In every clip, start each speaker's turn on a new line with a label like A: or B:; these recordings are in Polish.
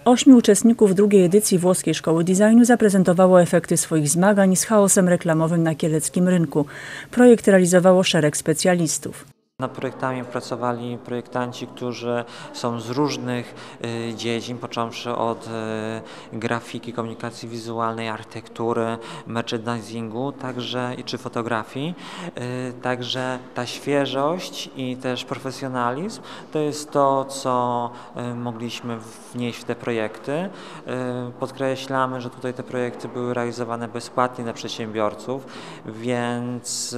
A: 8 uczestników drugiej edycji Włoskiej Szkoły Designu zaprezentowało efekty swoich zmagań z chaosem reklamowym na kieleckim rynku. Projekt realizowało szereg specjalistów.
B: Nad projektami pracowali projektanci, którzy są z różnych dziedzin, począwszy od grafiki, komunikacji wizualnej, architektury, merchandisingu, czy fotografii. Także ta świeżość i też profesjonalizm to jest to, co mogliśmy wnieść w te projekty. Podkreślamy, że tutaj te projekty były realizowane bezpłatnie dla przedsiębiorców, więc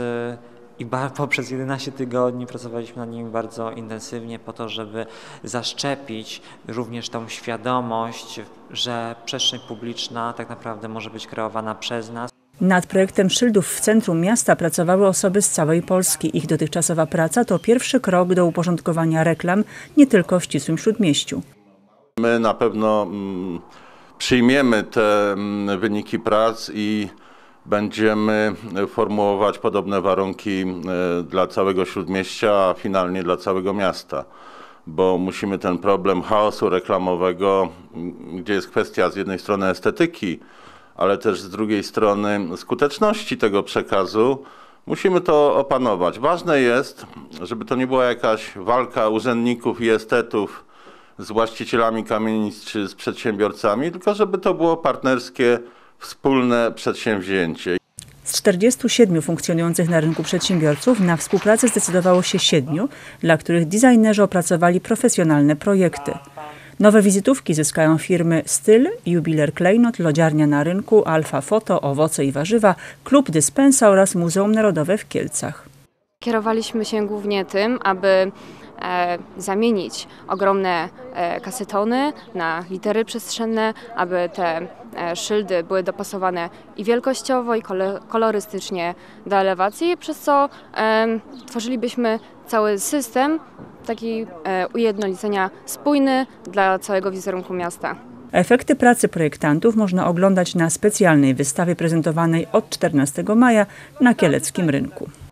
B: poprzez 11 tygodni pracowaliśmy nad nimi bardzo intensywnie po to, żeby zaszczepić również tą świadomość, że przestrzeń publiczna tak naprawdę może być kreowana przez nas.
A: Nad projektem szyldów w centrum miasta pracowały osoby z całej Polski. Ich dotychczasowa praca to pierwszy krok do uporządkowania reklam nie tylko w ścisłym Śródmieściu.
C: My na pewno przyjmiemy te wyniki prac i będziemy formułować podobne warunki dla całego Śródmieścia, a finalnie dla całego miasta, bo musimy ten problem chaosu reklamowego, gdzie jest kwestia z jednej strony estetyki, ale też z drugiej strony skuteczności tego przekazu, musimy to opanować. Ważne jest, żeby to nie była jakaś walka urzędników i estetów z właścicielami kamienic czy z przedsiębiorcami, tylko żeby to było partnerskie, wspólne przedsięwzięcie.
A: Z 47 funkcjonujących na rynku przedsiębiorców na współpracę zdecydowało się 7, dla których designerzy opracowali profesjonalne projekty. Nowe wizytówki zyskają firmy Styl, Jubiler Klejnot, Lodziarnia na Rynku, Alfa Foto, Owoce i Warzywa, Klub Dyspensa oraz Muzeum Narodowe w Kielcach.
D: Kierowaliśmy się głównie tym, aby zamienić ogromne kasetony na litery przestrzenne, aby te szyldy były dopasowane i wielkościowo, i kolorystycznie do elewacji, przez co tworzylibyśmy cały system taki ujednolicenia spójny dla całego wizerunku miasta.
A: Efekty pracy projektantów można oglądać na specjalnej wystawie prezentowanej od 14 maja na Kieleckim Rynku.